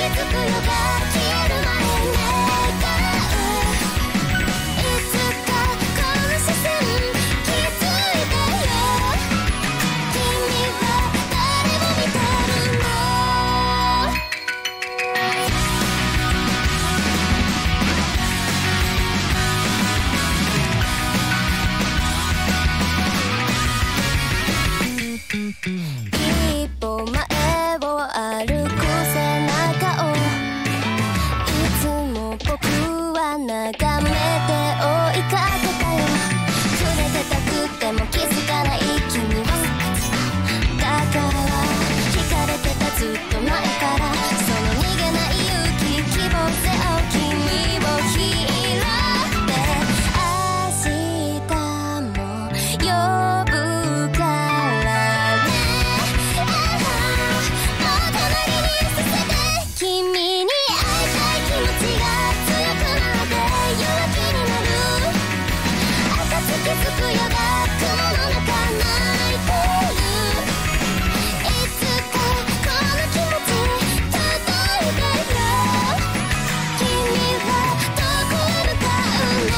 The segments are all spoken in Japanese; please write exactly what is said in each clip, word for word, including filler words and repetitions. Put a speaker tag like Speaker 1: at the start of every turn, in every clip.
Speaker 1: づくよが消える前願う。いつかこの視線気づいてよ。君は誰も見てるの。一歩前を歩く背中をいつも僕は眺めて追いかけたよ。触れてたくても気づかない君はだから惹かれてたずっと前からその逃げない勇気希望背負う君を拾って明日も呼ぶからね。もう隣に寄せて君に会いたい気持ちが強くなって弱気になる。暁づくよが雲の中泣いてる。いつかこの気持ち届いてよ。君はどこへ向かうの。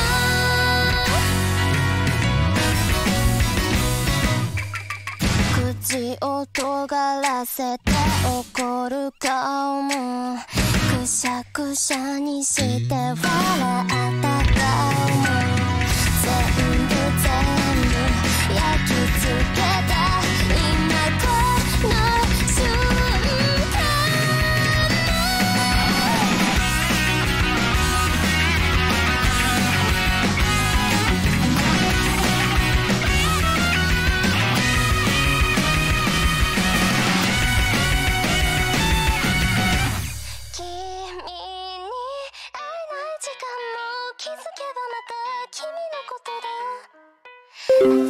Speaker 1: 口を尖らせて怒る顔もくしゃくしゃにして笑った顔も全部全部焼き付けた今この瞬間。君に会えない時間も気づけばまた君のことだ。